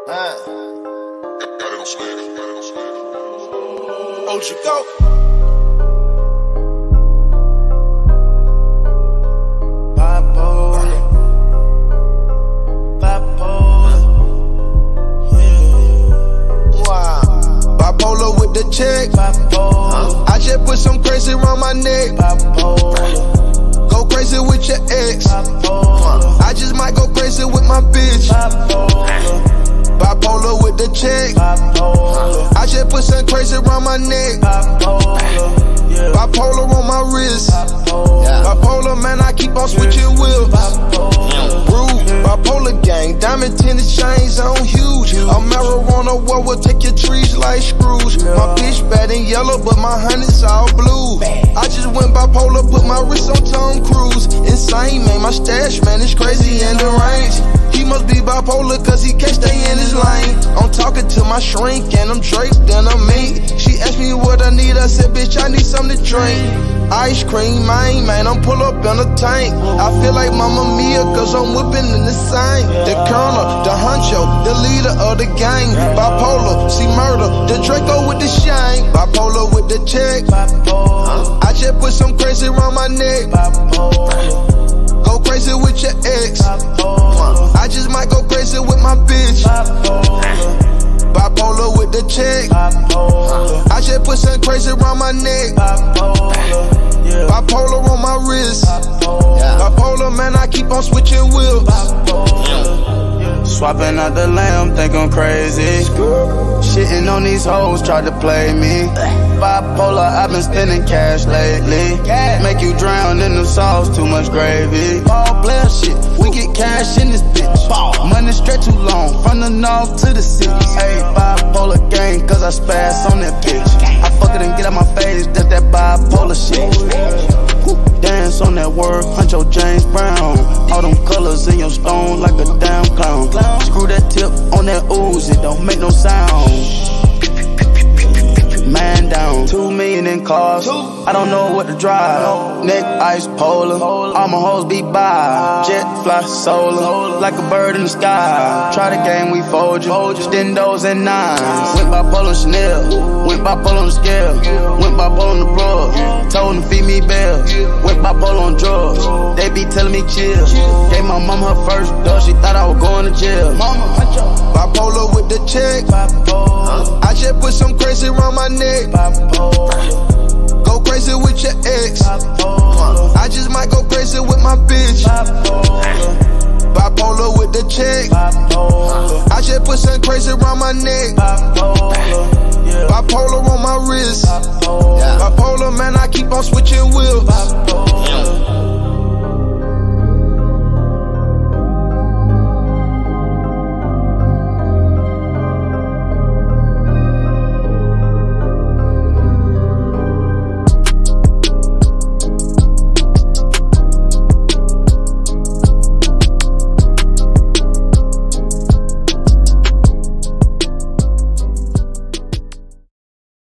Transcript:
OG go. Bipolar with the check. I just put some crazy around my neck. Go crazy with your ex. I just might go crazy with my bitch. Bipolar with the check. I just put some crazy around my neck. Bipolar on my wrist. Bipolar, man, I keep on switching wheels. Rude, bipolar gang, diamond tinted chains on huge. A marijuana war will take your trees like Scrooge. My bitch bad and yellow, but my hunnids all blue. I just went bipolar, put my wrist on Tom Cruise. Insane, man, my stash, man, it's crazy in the range. He must be bipolar, cause he can't stay in his lane. I'm talking to my shrink, and I'm draped in a mink. She asked me what I need, I said, bitch, I need something to drink. Ice cream, man, I'm pull up in a tank. I feel like Mamma Mia, cause I'm whipping in the same. The colonel, the honcho, the leader of the gang. Bipolar, see murder, the Draco with the shine. Bipolar with the check. I just put some crazy around my neck. Go crazy with your ex. I just might go crazy with my bitch. Bipolar with the check. I just put some crazy around my neck. Bipolar on my wrist. Bipolar, man, I keep on switching wheels. Swapping out the lamb, think I'm crazy. Shitting on these hoes, tried to play me. Bipolar, I've been spending cash lately. Make you drown in the sauce, too much gravy. All player shit, we get cash in this bitch. Money stretch too long, from the north to the city. Hey, bipolar gang, cause I spaz on that bitch. I fuck it and get out my face, that's that bipolar shit. Dance on that word, Huncho James Brown. All them colors in your stone like a damn clown. Screw that tip on that ooze, it don't make no sound. Man down, 2 million in cars. I don't know what to drive. Neck ice polar, all my hoes be by. Jet fly solar, like a bird in the sky. Try the game, we fold you. Stendos and nines. Went bipolar Chanel, went bipolar on the scale. Went bipolar on the broad, told them feed me bail. Went bipolar on drugs, they be telling me chill. Gave my mama her first dose, she thought I was going to jail. Bipolar with the check. I just put some crazy around my neck. Go crazy with your ex. I just might go crazy with my bitch. Bipolar with the check. I just put some crazy around my neck. Bipolar on my wrist. Bipolar, man, I keep on switching wheels.